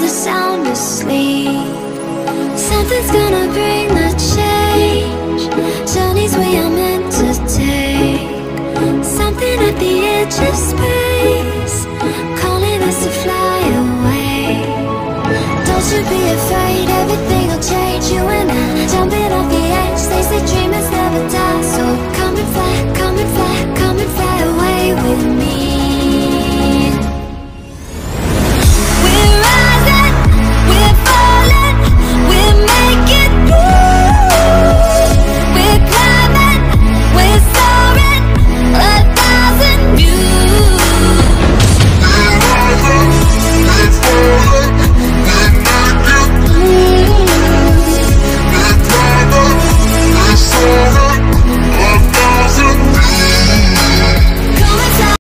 the sound asleep. Something's gonna bring the change. Journeys we are meant to take. Something at the edge of space, calling us to fly away. Don't you be afraid, everything will change. You and I, jumping off the edge. They say dreamers never die, so come and fly, come and fly, come